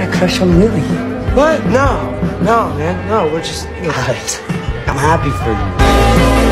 got a crush on Lily. What? No, man, no. We're just. God, I'm happy for you.